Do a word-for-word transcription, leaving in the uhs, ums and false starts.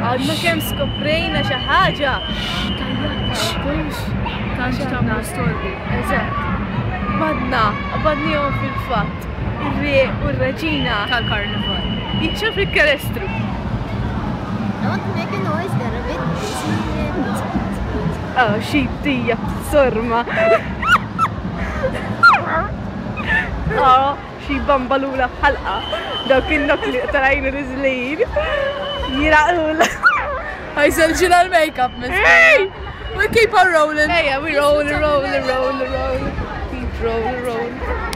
Għadna kemm skoprejna xi ħaġa. Tanx tamlu storbi. Eżatt. Badna, badnihom fil-fatt. Ir-re u r-reġina Tal-karnival. jiċċa fil-karestru. I want to make a noise that a bit Oh, xi tija sorma. Oh, xi bambalula bħalqa. Dawk in-nok li tarajnu riżlin. Jiraqula. Għajżel ġina l-makeup, mister. We keep on rolling. Hey, we roll, roll, roll, roll. Keep roll, roll.